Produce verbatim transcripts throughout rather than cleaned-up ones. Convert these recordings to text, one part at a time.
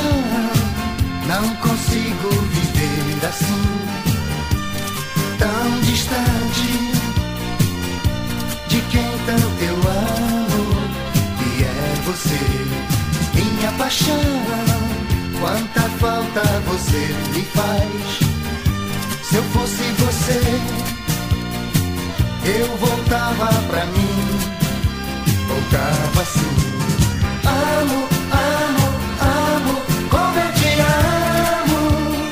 paixão, não consigo viver assim, tão distante de quem tanto eu amo, que é você. Minha paixão, quanta falta você me faz. Se eu fosse você, eu voltava pra mim, voltava assim. Amo, amo, amo, como eu te amo.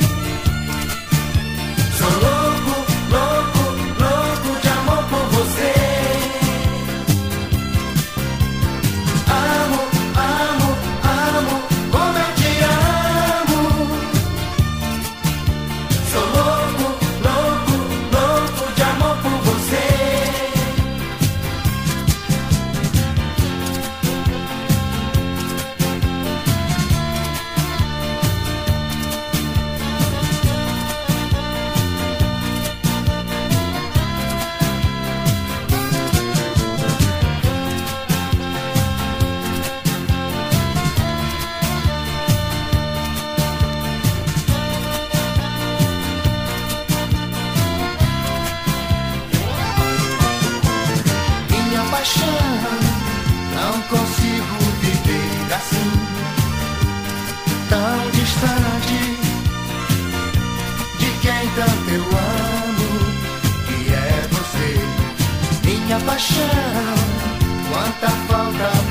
Sou louco, louco, louco de amor por você. Amo, amo, amo, como eu te amo. Sou louco, louco, louco de amor por você. Minha paixão, não consigo viver assim, tão distante de quem tanto eu amo, que é você. Minha paixão, quanta falta